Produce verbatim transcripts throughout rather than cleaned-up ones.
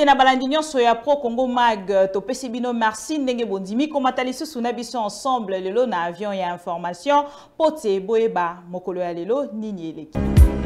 na balandi nyonso ya Pro Congo Mag topesi bino merci ndenge bondimi komata lisusu na biso ensemble lelo na avion ya information pote boyeba mokolo ya lelo nini eleki.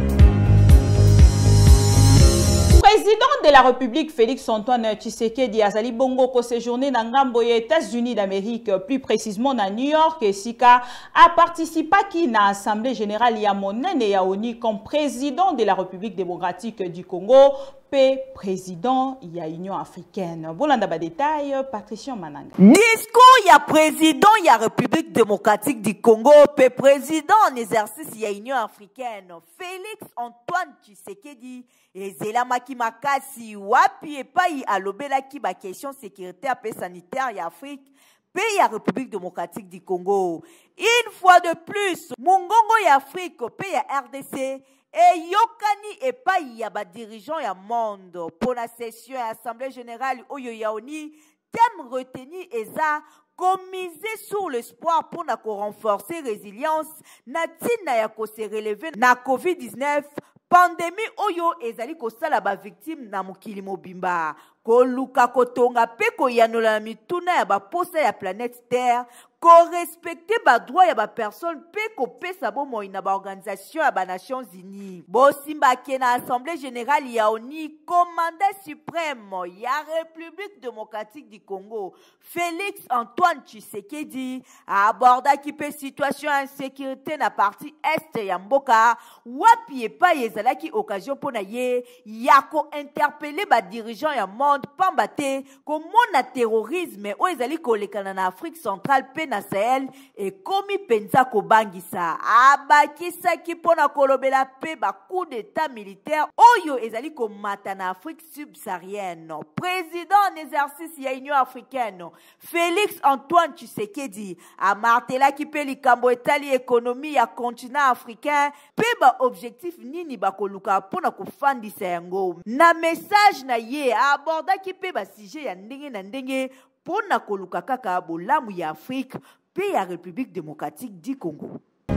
Président de la République Félix Antoine Tshisekedi azali bongo ko séjourner na ngambo ya États-Unis d'Amérique, plus précisément na New York, et Sika a participé qui na Assemblée générale ya monene ya ONU comme président de la République démocratique du Congo, P président ya Union africaine. Bolanda ba détail Patricia Mananga. Discours ya président ya République démocratique du Congo, P président en exercice ya Union africaine, Félix Antoine Tshisekedi ezela maki makasi wapi epai alobelaki ba question sécuritaire et sanitaire ya Afrique pays ya République démocratique du Congo. Une fois de plus, Mungongo ya Afrique pays ya R D C et yokani epai ya ba dirigeant ya monde pour la session ya Assemblée générale oyo ya ONU, thème retenu eza commiser sur l'espoir pour na ko renforcer résilience na tina ya ko se relever na COVID dix-neuf pandémie oyo ezali kosala ba victime na mokili mobimba koluka kotonga pe koyanola mituna ya baposa ya planète Terre ko respecter ba droit ya ba personne pe ko pesa bo moi na ba organisation ya ba Nations Unies bo simba ke na Assemblée générale ya ONU commandant suprême ya République démocratique du Congo Félix Antoine Tshisekedi a aborda ki pe situation insécurité na partie est ya mboka wapi epa ezalaki occasion pona ye ya ko interpeller ba dirigeant ya monde pambate ko mona terrorisme o ezali kolekana na Afrique centrale pe na Sahel et komi penza ko bangisa abakisa ki pona kolobela pe ba coup d'état militaire oyo ezali ko mata na Afrique subsaharienne. Président en exercice ya Union africaine Félix Antoine Tshisekedi a martela ki pe likambo etali économie ya continent africain pe ba objectif nini ba koluka pona kofandisa yango na message na ye a aborda ki pe ba sujet ya ndenge na ndenge pona koluka kaka bolamu ya Afrique pe ya République démocratique du Congo.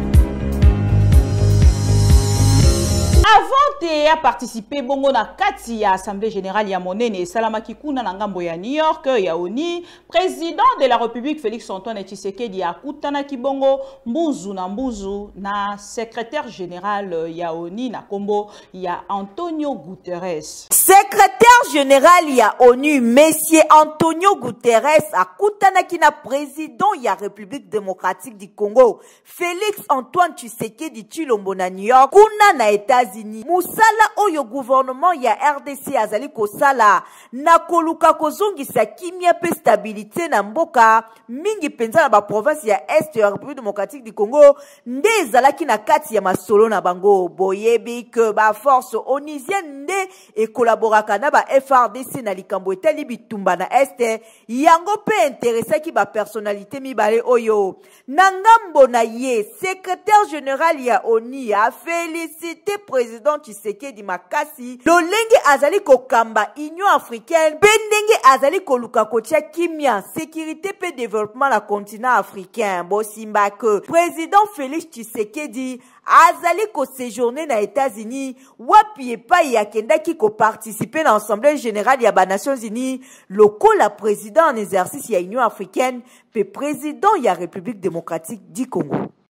Avant de participer bongo na kati ya Assemblée générale ya monene salamaki kuna na ngambo ya New York ya ONU, président de la République Félix Antoine Tshisekedi akutana ki bongo mbuzu na mbuzu na secrétaire général ya ONU na kombo ya Antonio Guterres. Secrétaire général ya ONU Monsieur Antonio Guterres akutana ki na président ya République démocratique du Congo Félix Antoine Tshisekedi Tshilombo na New York kuna na États-Unis. Musala oyo gouvernement ya R D C azali kosala na koluka kozongisa kimia pe stabilité na mboka mingi penza na ba province ya Est ya République démocratique du Congo nde ezalaki na kati ya masolo na bango boyebi que ba force onusienne nde e collaboraka na ba F R D C na likambo etali bitumba na Est yango pe intéressé ki ba personnalité mibale oyo na ngambo na ye secrétaire général ya ONU a félicité président Tshisekedi makasi lolenge azali kokamba Union africaine pe ndenge azali koluka kotia kimia sécurité pe développement na continent africain bosimba que président Félix Tshisekedi azali ko séjourner na États-Unis wapi epai yakendaki ko participer na Assemblée générale ya ba Nations Unies lokola président en exercice ya Union africaine pe président ya République démocratique du Congo.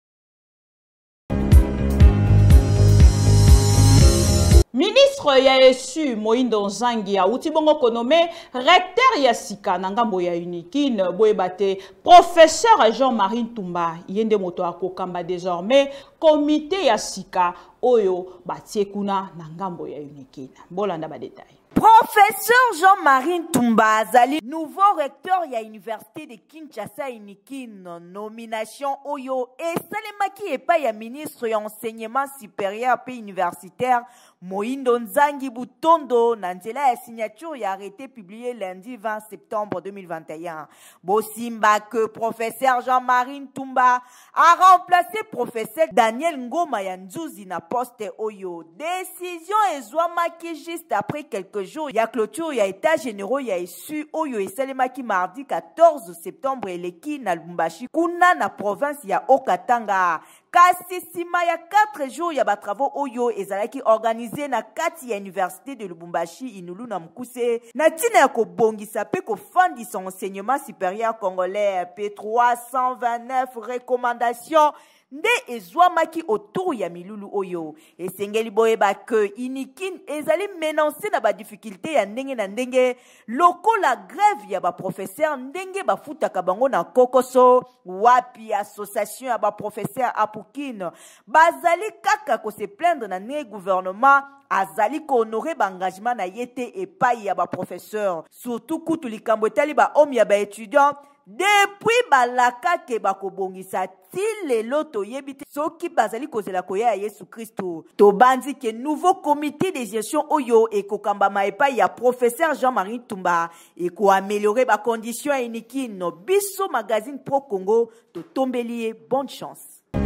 Ministre ya esu Moindo Nzangi ya utibongo konome recteur ya sika na ngambo ya Unikine boyebate professeur Jean-Marie Ntumba yende moto akokamba désormais comité ya sika oyo batie kuna na ngambo ya Unikine. Bolanda ba détail. Professeur Jean-Marie Ntumba azali nouveau recteur ya Université de Kinshasa Unikine nomination oyo esalemaki epai ya ministre ya enseignement supérieur pe universitaire Moindo Nzangi Butondo na nzela ya signature ya arrêté publié lundi vingt septembre deux mille vingt et un. Bosimba que professeur Jean-Marie Ntumba a remplacé professeur Daniel Ngoma ya Nzuzi na poste oyo. Décision ezwamaki juste après quelques jours ya clôture ya état généraux ya esu oyo esalemaki mardi quatorze septembre eleki na Lubumbashi kuna na province ya Okatanga. kasi sima ya quatre jours ya ba travaux oyo ezalaki organisé na kati ya université de Lubumbashi Inulu na Mukuse na tina ya kobongisa pe kofandisa enseignement supérieur congolais P trois cent vingt-neuf recommandations nde ezwamaki autour ya milulu oyo esengeli boyeba ke inikin ezali menacé na ba difficulté ya ndenge na ndenge lokola grève ya ba professeur ndenge bafutaka bango na kokoso wapi association ya ba professeur apukine bazali kaka ko se plaindre na ne gouvernement azali ko honorer ba engagement na yete epai ya ba professeur surtout kutu likambo etali ba homme ya ba étudiant depuis balaka ke bakobongisa ti lelo toyebi te soki bazali kozela koya ya Yesu Kristo tobanzi ke nouveau comité de gestion oyo ekokambama epai ya professeur Jean-Marie Tumba eko améliorer ba condition ya inikino biso magazine Pro Congo totombeli bonne chance.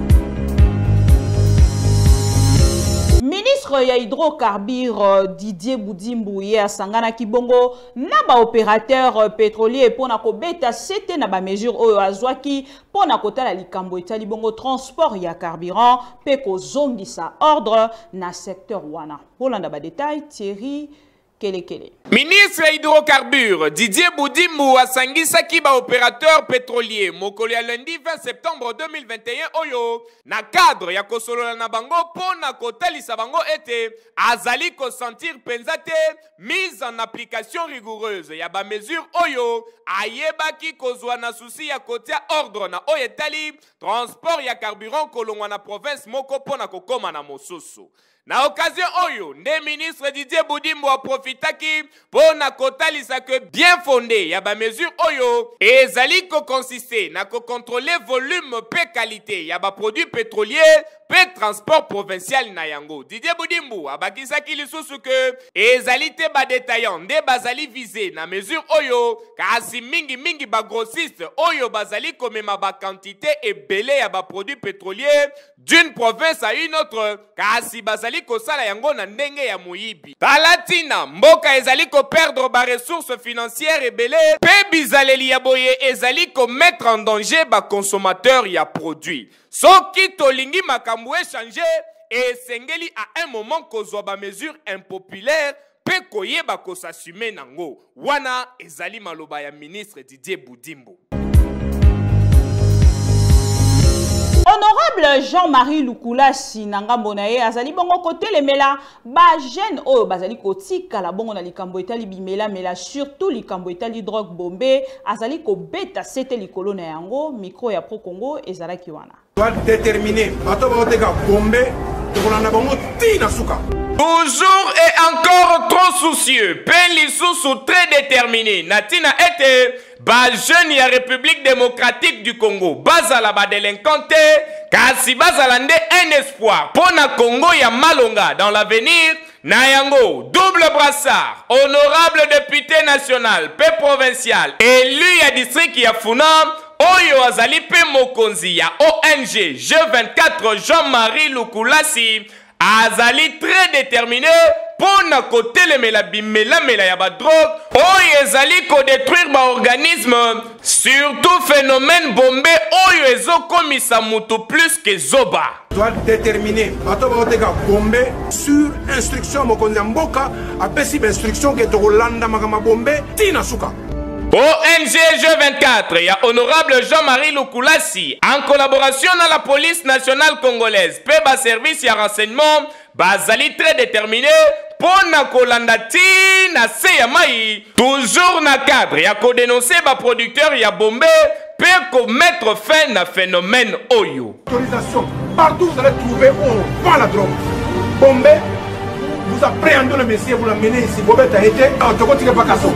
Ministre ya hydrocarbures Didier Boudimbu ye asangana kibongo na ba opérateur pétrolier pona ko beta sete na ba mesure oyo azwaki pona kotala likambo etali bongo transport ya carburant pe ko zongisa ordre na secteur wana. Polanda ba détail Thierry Kele Kele. Ministre ya hydrocarbures Didier Boudimbu asangisaki ba opérateur pétrolier mokolo ya lundi vingt septembre deux mille vingt et un oyo na cadre ya kosolola na bango pona kotalisa bango ete azali ko sentir penzate mise en application rigoureuse ya ba mesure oyo ayebaki kozwa na souci ya kotia ordre na oyo etali transport ya carburant kolongwa na province moko pona kokoma na mosusu. Na occasion oyo, nde ministre Didier Boudimbu a profitaki pour na kotalisa que bien fondé ya ba mesure oyo ezali ko consiste na ko contrôler volume pe qualité ya ba produit pétrolier pe transport provincial na yango. Didier Boudimbu abakisaki lisusu que ezali te ba détaillant nde bazali visé na mesure oyo kasi mingi mingi ba grossiste oyo bazali komema ba quantité ebele ya ba produit pétrolier d'une province à une autre kasi bazali kosala yango na ndenge ya moyibi. Talatina mboka ezali ko perdre ba ressources financières ebele pe bizaleli ya boye ezali ko mettre en danger ba consommateur ya produit. Soki tolingi makambo échanger et sengeli à un moment kozwa ba mesure impopulaire pe koyeba ko s'assumer nango. Wana ezali maloba ya ministre Didier Boudimbu. Honorable Jean-Marie Lukula Sinanga Bonaye azali bongo kote le mela ba jeune oyo bazali kotika la bongo na likambo etali bimela mela surtout likambo etali drogue bombe azali ko beta sete likolo na yango micro ya Pro Congo ezalaki wana. Doit déterminer bato ba oteka bombe tokolanda bongo tina suka. Toujours et encore trop soucieux, Pelissousou très déterminé, Natina était ba jeune ya République démocratique du Congo, bazala ba délinquante, kasi bazala nde un espoir, pona Congo ya Malonga dans l'avenir, Nayango, double brassard, honorable député national, paix provincial, élu ya district ya Funam, Oyo azali pe mokonzi ya O N G G vingt-quatre Jean-Marie Lukulasi, azali très déterminé pour na côté le mela bimela mela ya ba drogue oyo ezali ko détruire ba organisme surtout phénomène bombé oyo ezokomisa mutu plus que zoba doit déterminer bato ba oteka bombe sur instruction mokonzi mboka apesi ba instruction ke to kolanda makama bombe tina suka. O N G G vingt-quatre, il y a honorable Jean-Marie Lukulasi, en collaboration avec la police nationale congolaise, P B A service et renseignement, bazali très déterminé pour na kolandati na seyamai, toujours na cadre, il y a ko dénoncer ba producteur, il y a bombé, peut ko mettre fin à phénomène oyo. Autorisation, partout vous allez trouver où on vend la drogue. Bombé, vous appréhendez le messier, vous l'amenez ici, Bombé a été, on te continue pas casso.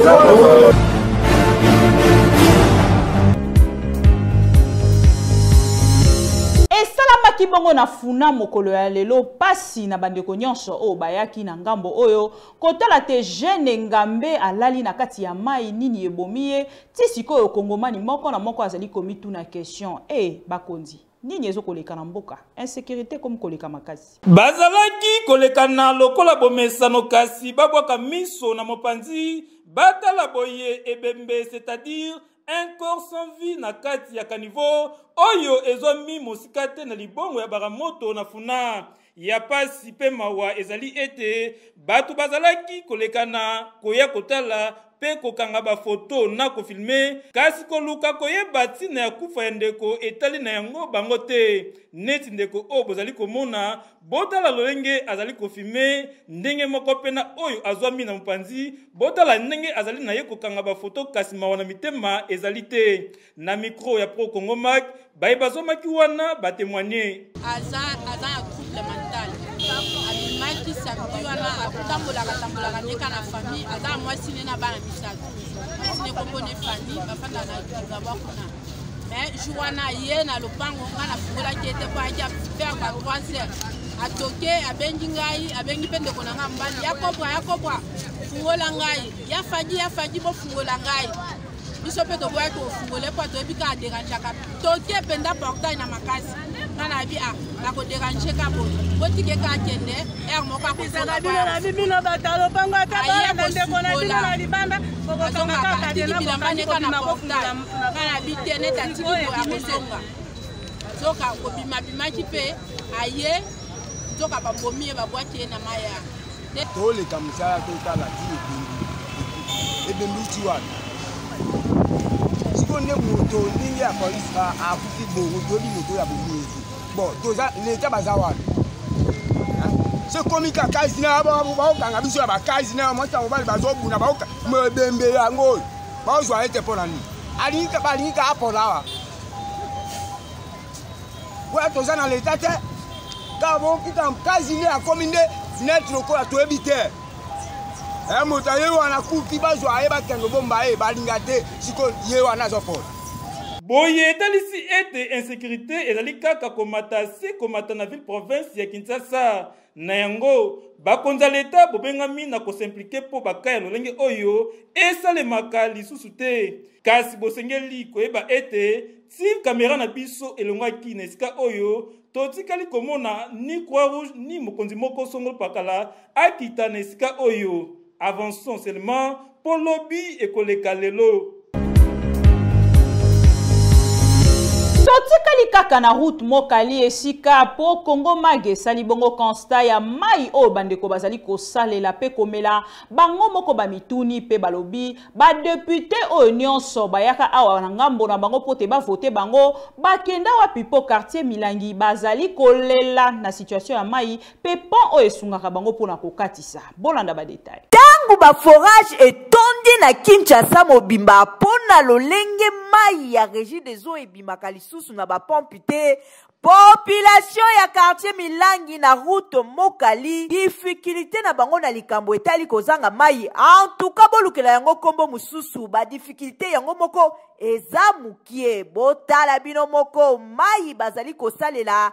Esalamaki bongo na funa mokolo ya lelo pasi na bandeko nyonso o bayaki na ngambo oyo kotala te jeune ngambe alali na kati ya mai nini ebomiye ti sikoyo kongomani moko na moko azali komitu na question e bakonzi nini ezo koleka na mboka insécurité comme koleka makasi bazalaki koleka na lokola bomesano kasi babwaka miso na mopanzi batala boye ebembe c'est-à-dire un corps sans vie na kati ya kanivo oyo ezomi mosika te na libongo ya baramoto na funa ya pasi pe mawa ezali ete batu bazalaki kolekana koya kotala pe kokanga ba photo na kofilme kasi koluka koyeba ntina ya kufa ya ndeko etali na yango bango te neti ndeko oyo bozali komona botala lolenge azali kofilme ndenge moko pena oyo azwami na mopanzi botala ndenge azali na ye kokanga ba photo kasi mawa na mitema ezali te na micro ya Pro Congo Mag baye bazomaki wana batémoigner aza aza ya trouble mental abimaki samedi wana atambolaka tambolaka ndeka na famille aza mwasi ne na bana misato mwasi ne kompone famille bafanda na kizabwa kuna mais jour wana ye na lopango nga na fungolaki ete po akia faire ba trois heures atoke abengi ngai abengi pe ndeko na nga mbali yakobwa yakobwa fungola ngai yafaji yafaji bo fungola ngai biso pe toboya kofungole po toyebi ka aderangeaka toke penda portail na makasi nga na bi a nakoderange ka boye botike ka akende ere moko akozala bino na bibino batalo bango ata bana ndeko na bino na libanda kokotanga kaka tena bilamba neka na portail nga na bi te neti atiki boye akozonga zoka kobimabimaki mpe aye zoka babomi ye babwaki ye na maya toleka mosala totala ti ebembi ebembi ti wana siko nde moto ndenge ya polisi afuti bongo toyebi moto ya bomi ete bon toza leta baza wana se komi kakazi na baokanga biso ya bakazi na mwasi mobali bazobuna ebembe yango oyo baozwa ete mpo na nini balingi ka apona awa wana toza na leta te kaka bokita kazi nde akomi nde netre lokola toyebi te moto ye wana kufi bazwa ye bakende bomba ye balinga te siko ye wana azopona boye etalisi ete insécurité ezali kaka komata se komata na ville province ya Kinshasa na yango bakonzi ya leta bobengami na kosimplike mpo bakaya lolenge oyo esalemaka lisusu te kasi bosengeli koyeba ete ti kamera na biso elongwaki na esika oyo totikali komona ni Croix Rouge ni mokonzi moko songolo pakala akita na esika oyo. Avançons seulement pour lobby et koleka lelo. Totikali kaka na route mokali esika po Congo Mag sali bongo constat ya mai o bandeko bazali kosalela pe komela bango moko bamituni pe balobi ba député o nyonso bayaka awa na ngambo na bango pote ba voter bango bakenda wa pipo quartier Milangi bazali kolela na situation ya mai pe pont o esungaka bango pona kokatisa bolanda ba détail tangu ba forage etondi na Kinshasa mobimba pona lolenge mai ya régie des eaux ebimaka lisusu na ba pompe te population ya quartier Milangi na route mokali difficulté na bango na likambo etali kozanga mai en tout cas bolukela yango kombo mususu ba difficulté yango moko eza mukie botala bino moko mai bazali kosalela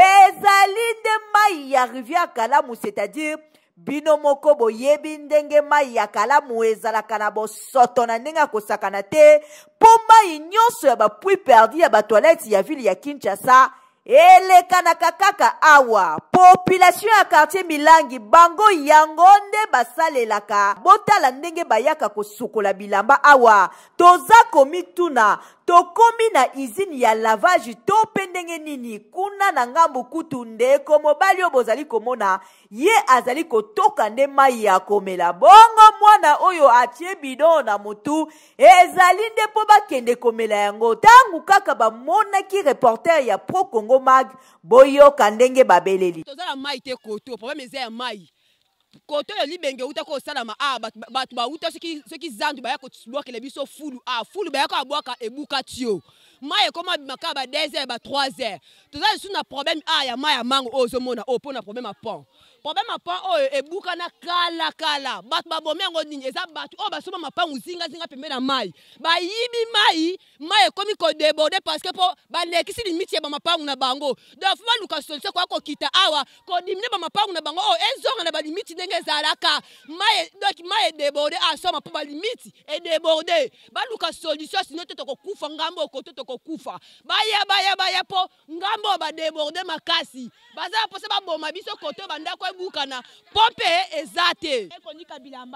ezali nde mai ya rivière Kalamu, c'est-à-dire bino moko boyebi ndenge mai ya Kalamu ezalaka na bosoto na ndenge akosakana te po mai nyonso ya bapui perdi ya batoilette ya ville ya Kinshasa elekanaka kaka awa population ya quartier Milangi bango yango nde basalelaka botala ndenge bayaka kosukola bilamba awa toza komituna tokomi na izini ya lavage to pendenge nini kuna na ngambu kutu ndeko mobali obozali komona ye azali kotoka nde mai ya komela bongo mwana oyo atie bidon na mutu ezali nde po bakende komela yango tangu kaka bamonaki reporter ya Pro Congo Mag boyoka ndenge babeleli tozala mai te koto problème eza ya mai koto yo libenge uta ko salama ah batu ba uta soki soki zandu ba ya ko bloquer le biso fulu ah fulu ba ya ko abwaka ebuka tio mai koma bimaka ba deux heures ba trois heures tozala sous na problème ah ya mai ya mango ozo mona o pona problème a pont problème a pont oyo ebuka na kala kala batu ba bomé ngo nini eza batu o ba soma mapangu zinga zinga pembe na mai ba yibi mai mai komi ko déborder parce que po ba lekisi limite ya ba mapangu na bango donc faut luka solution kwa ko kita awa ko diminuer ba mapangu na bango o ezonga na ba limite ndenge zalaka mai donc mai déborder a soma po ba limite et déborder ba luka solution sinon to ko kufa ngambo ko to ko kufa baya baya baya po ngambo ba déborder makasi baza po se ba boma biso koto banda ko bukana pompe ezate ekonika bilamba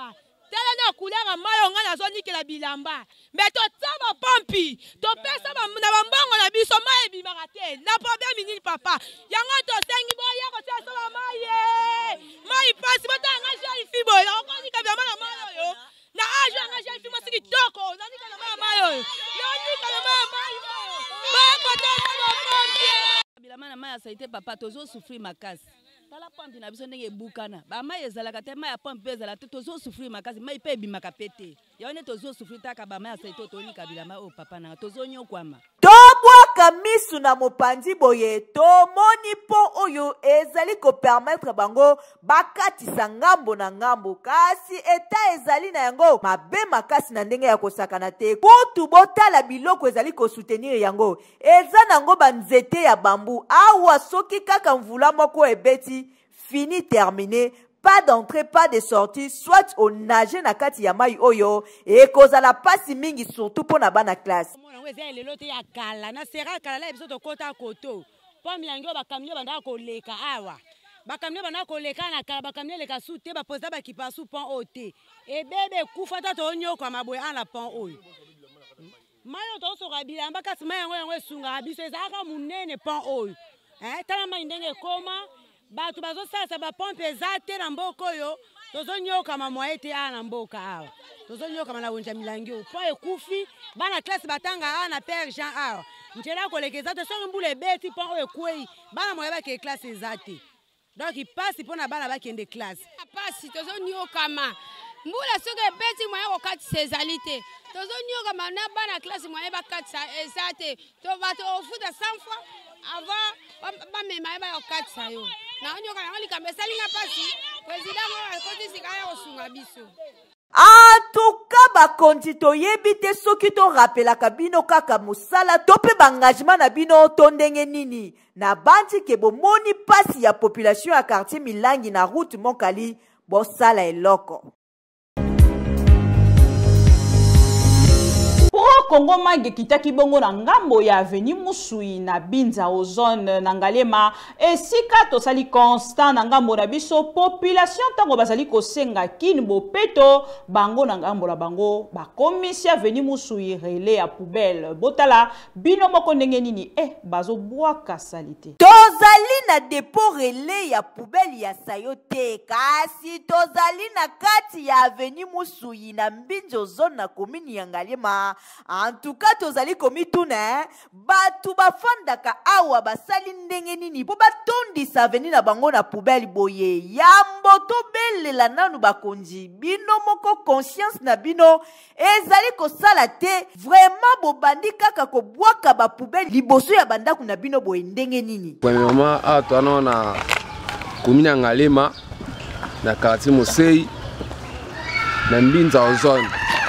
tala na couleur mayo nga na zoni ke la bilamba mais to tsaba pompi to pesa ba na bambongo na biso maye bimaka te na problème ni papa yango to sengi boya ko tsa ba maye mai pasi bata nga jali fibo ko ni ka bama na mayo yo na ajo nga jali fibo siki toko na ni ka na mayo yo ni ka na mayo ba ko to ba pompi bilama na maya saite papa tozo souffrir makasi tala pompi na biso ndenge bukana ba mai ezalaka te mai ya pompi ezala te tozo souffrir makasi mai pe bimaka pete yone tozo souffrir taka ba mai ya saite toni kabila ma o papa na tozo nyokwama tobwaka misu na mopanzi boye tomoni po oyo ezali ko permettre bango bakatisa ngambo na ngambo kasi eta ezali na yango mabe makasi na ndenge ya kosakana te kutu botala biloko ezali ko soutenir yango eza nango banzete ya bambu awa soki kaka mvula moko ebeti fini terminé pas d'entrée pas de sortie soit au nager na kati ya mai oyo e kozala pasi mingi surtout pona bana classe eza lelo te ya kala na sera kala la biso to kota koto po milangi ba kamio banda ko leka awa ba kamio banda ko leka na kala ba kamio leka su te ba posa ba kipa su pont ote e bebe kufa ta to nyo kwa maboy ana pont oyo mayo to so kabila mbaka sima yango yango esunga biso ezaka munene pont oyo eh tala ma ndenge koma batu bazo sasa ba pompe zate na mboko yo tozo nyoka mama ete ana mboka awa tozo nyoka na wonja milangi o po ekufi bana classe batanga ana père Jean awa njela kolekeza to so mbule beti po ekwei bana moya ba ke classe zate donc il passe pona bana ba kende classe passe tozo nyoka ma mbula soke beti moya ko kati sezalité tozo nyoka ma na bana classe moya ba kati ezate to va to futa cent fois avant ba mema ba kati sayo na nyoka na oli kambe salinga pasi président mo akoti sikaya osunga biso. En tout cas bakonzi toyebi te soki to rappelaka bino kaka mosala to pe bangagement na bino to ndenge nini na bandi ke bomoni pasi ya population ya quartier Milangi na route Monkali bosala eloko. Kongo mange kitaki bongo na ngambo ya aveni Musui na Binza ozone na Ngalema esika tosali constant na ngambo na biso population tango bazali kosenga kini bopeto bango na ngambo la bango bakomisi aveni Musui relais ya poubelle botala bino moko ndenge nini eh bazo bwaka salite tozali na dépôt relais ya poubelle ya sayote kasi tozali na kati ya aveni Musui na Binza ozone na commune ya Ngalema. En tout cas tozali komituna batu bafandaka awa basali ndenge nini po batondisa aveni na bango na poubelle boye yambo to belela nanu bakonzi bino moko conscience na bino ezali kosala te vraiment bobandi kaka kobwaka ba poubelle liboso ya bandaku na bino boye ndenge nini premièrement a twana na commune ya Ngalema na quartier Mosei na Binza ozone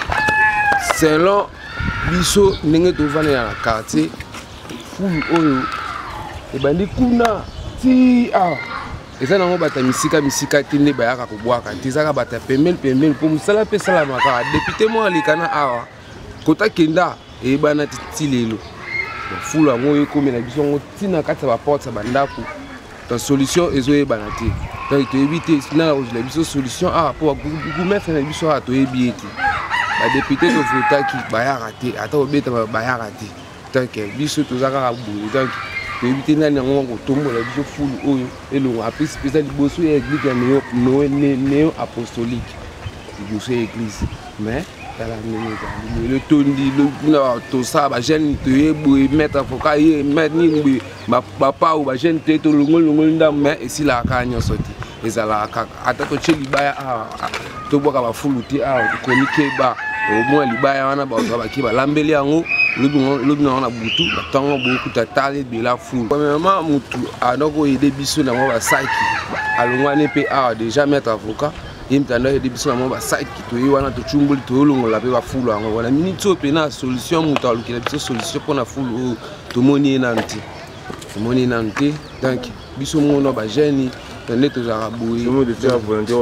selon biso ndenge tovana ya quartier fulu oyo ebandi kuna ti ah eza nango bata misika misika te nde bayaka kobwaka te ezaka bata pembeni pembeni po mosala mpe esalamaka député mo alikana awa kota kenda eyebana ti lelo fulu yango oyo ekomela biso yango ntina kati ya baporte ya bandako ta solution ezoyebana te donc toyebi te na ozela biso solution awa po bagumetre na biso awa toyebi ete ba député to votaki bayaka te ata obeta bayaka te donc biso tozaka boule donc toyebi nani yango kotombola biso fulu oyo elongo apesi spécial liboso ya église ya néo néo apostolique liboso ya église mais tala ndenge le tondi le tosala ba jeune toyebi mettre avocat ye mettre ni papa ou ba jeune te to longo longo ndam mais esila ka nyonso te ezala kaka ata to cheli baya to boka ba fulu te a komike ba au moins libaya wana ba ba ki ba lambeli yango lobi na butu batango boku tatale de la fulu premièrement mutu anoko aider biso na mo ba saki alongwane pe a déjà mettre avocat imtanda aider biso na mo ba saki to yi wana to chumbuli to longola pe ba fulu yango wana minute pe na solution mutu alukela biso solution pour na fulu to moni na nti to moni na nti donc biso mono ba jeune tende tozaka boye tout ça volontaire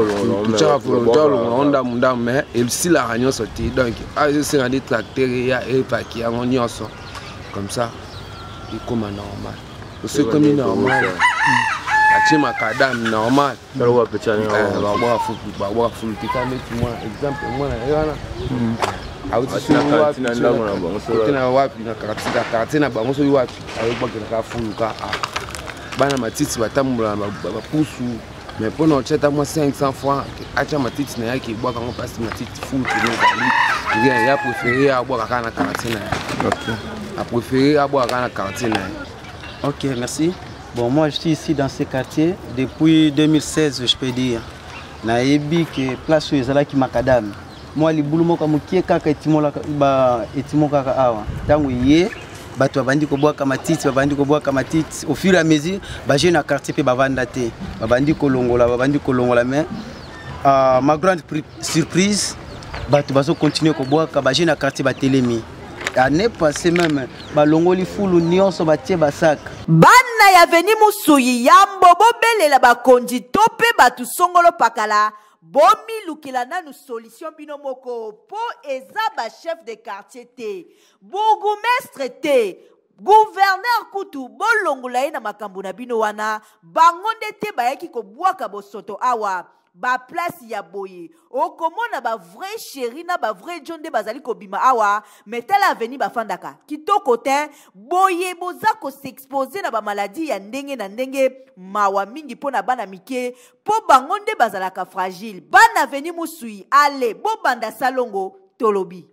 on a munda mais il si la réunion sorti donc a c'est un tracteur ya et pas qui en nyonso comme ça et comme normal c'est comme normal atie makadam normal balwa petani ba ba fu ba ba fu tika meti moi exemple moi na yana auti suna na ndamo na bango so tina wapi na katika katina bango so wapi ayo ba kana ka fuluka bana matiti batamula ba pusu mais pour nous cheta moi cinq cents fois acha matiti na yake bwa kango pasi matiti full tu ne il a préféré aboire kana katina. OK. A préféré aboire kana katina. OK, merci. Bon, moi je suis ici dans ce quartier depuis deux mille seize, je peux dire. Na yebi que place où ezala ki makadam. Moi li bulumo ka mukie kaka etimola ba etimo kaka awa. Tangu ye bato babandi ko boaka matiti, babandi ko boaka matiti au fur et à mesure ba jeune quartier pe bavanda te. Babandi ko longola, babandi ko longola mais euh, ma grande surprise bato bazo continuer ko boaka ba jeune quartier ba telemi. Année passée même balongoli fulu nyonso batie basak bana ya veni musuyi yambo bobelela bakonzi tope batu songolo pakala bomi lukila nanu solution bino moko po eza ba chef de quartier te bourgmestre te gouverneur kutu bolongola na makambo na bino wana bangonde te bayaki ko bwaka bosoto awa ba place ya boye okomona ba vrai chéri na ba vrai jonde bazali ko bima awa metala aveni ba fandaka kitoko te boye boza ko s'exposer na ba maladie ya ndenge na ndenge mawa mingi pona bana mike po bangonde bazalaka fragile bana aveni musui ale bo banda salongo tolobi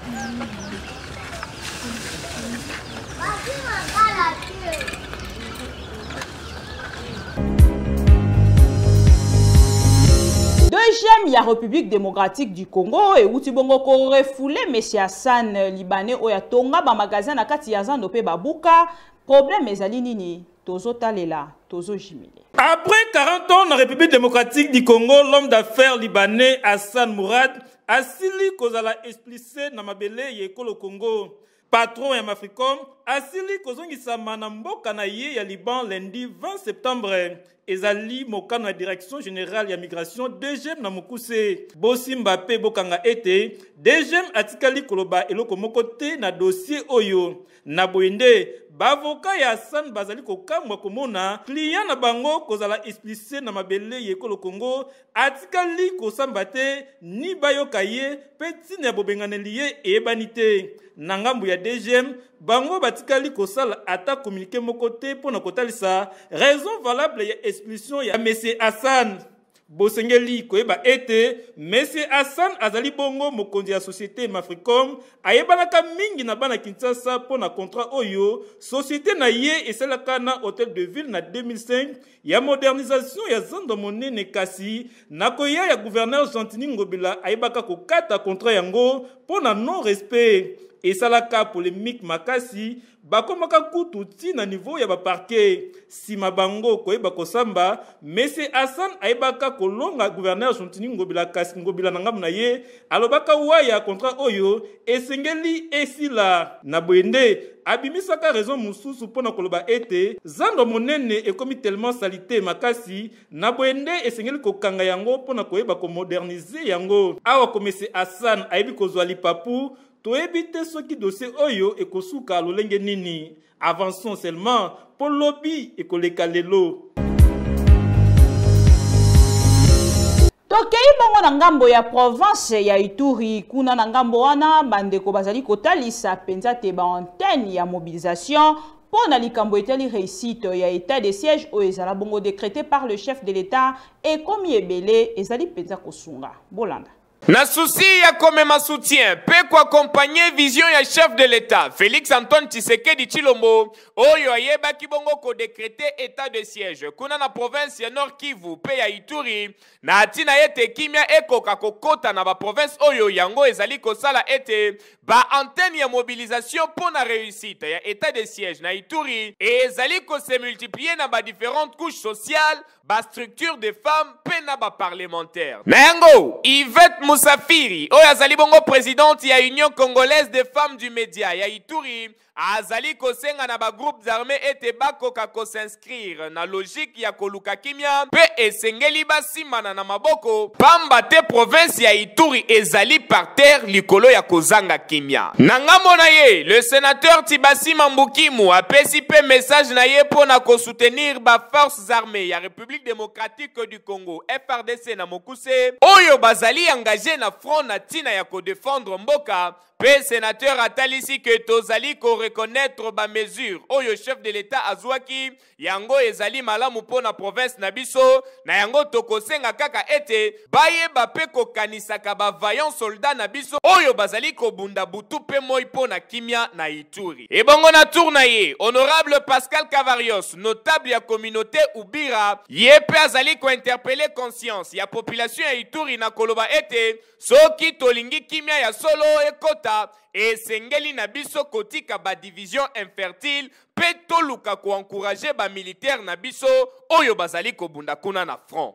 Deuxième, la République démocratique du Congo et où tu bongo ko refoulé Monsieur Hassan Libanais oya tonga ba magasin na kati ya zando pe babuka problème ezali nini tozo talela tozo jimile. Après quarante ans dans la République démocratique du Congo, l'homme d'affaires libanais Hassan Mourad a sili kozala explicé na mabele yekolo Congo. Patron ya Mafricom asili kozongisa mana mboka na ye ya Liban lundi vingt septembre. Ezali moka na direction générale ya migration D G M na mokuse. Bosi Mbappé bokanga ete D G M atikali koloba eloko moko te na dossier oyo. Na boyende bavoka ya Hassan bazali kokamwa komona client na bango kozala explicé na mabele yekolo Congo atikali kosamba te ni bayoka ye petit na bobenganeli ye ebanite. Na ngambu ya D G M bango batikali kosala ata communiqué moko te pona kotalisa raison valable ya expulsion ya Monsieur Hassan. Bosengeli koyeba ete Monsieur Hassan azali bongo mokonzi ya société Mafricom ayebanaka mingi na bana Kinshasa pona contrat oyo société na ye esalaka na hôtel de ville na deux mille cinq ya modernisation ya zando monene kasi na koya ya gouverneur Gentini Ngobila ayebaka kokata contrat yango pona non respect. Et ça la cas polémique makasi bakomaka kutu ti na niveau ya ba parquet si mabango koyeba kosamba Monsieur Hassan aibaka kolonga gouverneur Gentini Ngobila kasi Ngobila na ngamu na ye alobaka waya contrat oyo esengeli esila na boyende abimisaka raison mususu pona koloba ete zando monene ekomi tellement salité makasi na boyende esengeli kokanga yango pona koyeba ko moderniser yango awa ko Monsieur Hassan aibi kozwa lipapu to éviter ce qui dossier oyo et kosuka lolenge nini. Avançons seulement pour lobby et koleka lelo. Tokei bongo na ngambo ya province ya Ituri kuna na ngambo wana bandeko bazali kotalisa penza te ba antenne ya mobilisation pour na likambo etali réussite ya état de siège o ezala bongo décrété par le chef de l'État et comme yebele ezali penza kosunga bolanda. Na souci ya komema soutien pe ko accompagner vision ya chef de l'État Félix Antoine Tshisekedi Tshilombo oyo ayebaki bongo ko décréter état de siège kuna na province ya Nord Kivu pe ya Ituri na atina ete kimia ekoka kokota na ba province oyo yango ezali kosala ete ba antenne ya mobilisation pour na réussite ya état de siège na Ituri et ezali ko se multiplier na ba différentes couches sociales ba structure de femmes pe na ba parlementaire na yango Yvette Moussafiri oyo azali bongo présidente ya Union Congolaise des Femmes du Média ya Ituri azali kosenga na ba groupes armés ete bakoka ko s'inscrire na logique ya koluka kimia pe esengeli basimana na maboko pamba te province ya Ituri ezali par terre likolo ya kozanga ki kimia. Nangamo na ye, le sénateur Tibasi Mambukimu a pesipé message na ye pour na ko soutenir ba forces armées ya République démocratique du Congo F R D C na Mokuse oyo bazali engagé na front na tina ya ko défendre mboka. Pe sénateur atalisi que tozali ko reconnaître ba mesure oyo chef de l'État azwaki yango ezali malamu po na province na biso na yango tokosenga kaka ete baye ba pe ko kanisaka ba vaillant soldat na biso oyo bazali ko bunda butu pe moi po na kimia na Ituri. Et bongo na tourna ye honorable Pascal Cavarios notable ya communauté Ubira ye pe azali ko interpeller conscience ya population ya Ituri na koloba ete soki tolingi kimia ya solo ekota et sengeli na biso kotika ba division infertile pe toluka ko encourager ba militaire na biso oyo bazali ko bunda kuna na front.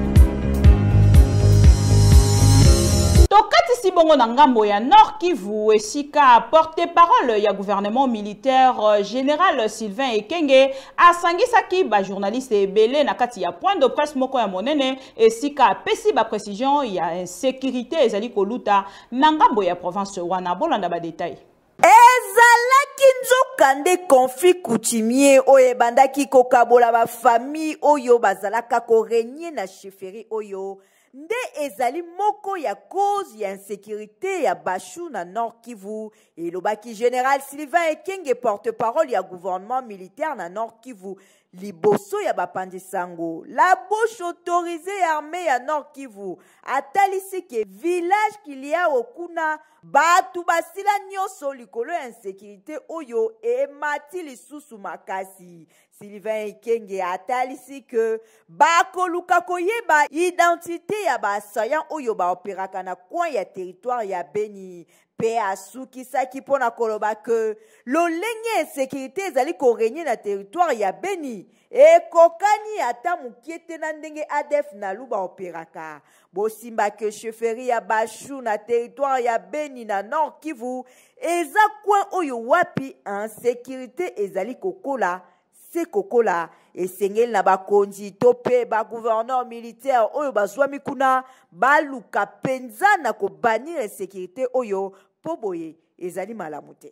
Tokati si bongo na ngambo ya Nord Kivu esika porte-parole ya gouvernement militaire général Sylvain Ekenge asangisaki ba journaliste ebele na kati ya point de presse moko ya monene esika pesi ba précision ya insécurité ezali koluta na ngambo ya province wana bolanda ba détail. Ezalaki nzokande conflit coutumier oyo ebandaki kokabola ba famille oyo bazalaka korenye na chefferie oyo nde ezali moko ya cause ya insécurité ya Bashu na Nord Kivu elobaki général Sylvain Ekenge porte-parole ya gouvernement militaire na Nord Kivu liboso ya bapandi sango la bouche autorisée armée ya Nord Kivu atalisi ke village kilia okuna batu basila nyoso likolo ya insécurité oyo emati lisusu makasi. Sylvain Ekenge atalisi que bakoluka koyeba identité ya basayan oyo baoperaka na coin ya territoire ya Beni. Pe asukisaki pona koloba que lolenge insécurité ezali korenye na territoire ya Beni ekokani ata mukiete na ndenge A D F na luba operaka. Bosimba ke chefferie ya Bashu na territoire ya Beni na Nord Kivu eza coin oyo wapi insécurité ezali kokola se kokola esengeli na bakonzi tope ba gouverneur militaire oyo bazwami kuna baluka penza na ko bannir insécurité oyo poboye ezali malamu te.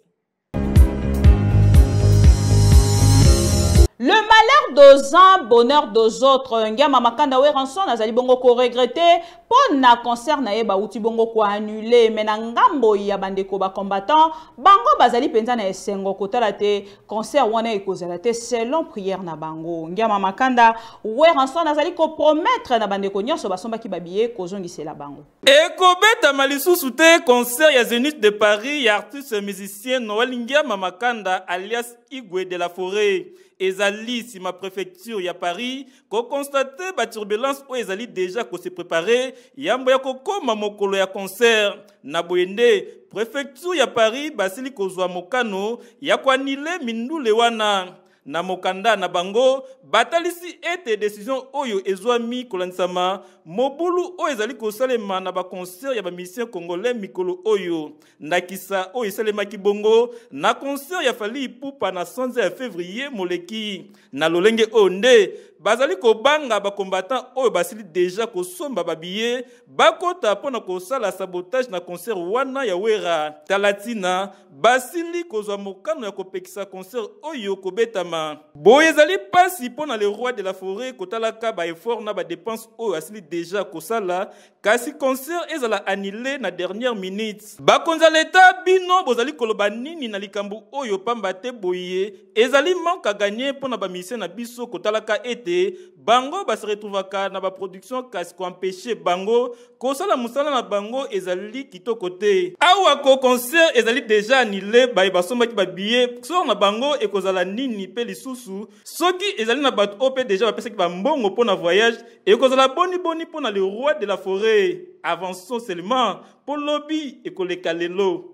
Le malheur d'aux uns, bonheur d'aux autres. Ngama makanda we ranson azali bongo ko regretter pour na concert na ye ba uti bongo ko annuler mais na ngambo ya bandeko ba combattant bango bazali penza na esengo kotala te concert wana ekozala te selon prière na bango. Ngama makanda we ranson azali ko promettre na bandeko nyonso basomba ki babiye kozongisela bango. Ekobeta malisusu te concert ya Zénith de Paris ya artiste musicien Noël Ngama Makanda alias Igwe de la Forêt. Ezali si ma préfecture ya Paris ko constater ba turbulence o ezali déjà ko se préparer yambo ya kokoma mokolo ya concert na boyende préfecture ya Paris basili kozwa mokano ya kwanile mindule wana na mokanda na bango batalisi ete décision oyo ezwami kolansama mobulu o ezali kosalema na ba concert ya ba musicien congolais mikolo oyo ndakisa o esalema kibongo na concert ya Fally Ipupa na onze ya février moleki na lolenge onde bazali kobanga ba combattant oyo basili déjà kosomba ba billet bakota pona kosala sabotage na concert wana ya wera talatina basili kozwa mokano ya kopekisa concert oyo kobetama boye ezali pasi pona le roi de la forêt kotalaka ba effort na ba dépense oyo asili déjà kosala kasi concert ezala annulé na dernière minute bakonza l'état bino bozali koloba nini na likambu oyo pamba te boye ezali manque à gagner pona ba mission na biso kotalaka ete bango ba se retrouvaka na ba production kasi ko empêcher bango kosala musala na bango ezali kitoko te awa ko concert ezali déjà annulé ba basomba ki ba billet so na bango ekozala nini pe lisusu soki ezali na bato ope déjà ba pesa ki ba mbongo pona voyage ekozala boni boni pona le roi de la forêt avançons seulement pour lobby ekoleka lelo.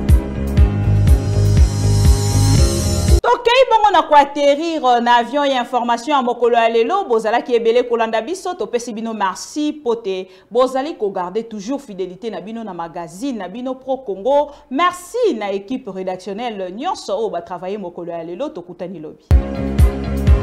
Tokei bongo na ko atterrir na avion et information en mokolo ya lelo bozala ki ebele kolanda biso to pesi bino merci pote bozali ko garder toujours fidélité na bino na magazine na bino Pro Congo merci na équipe rédactionnelle nyonso o ba travailler mokolo ya lelo to kutani lobby.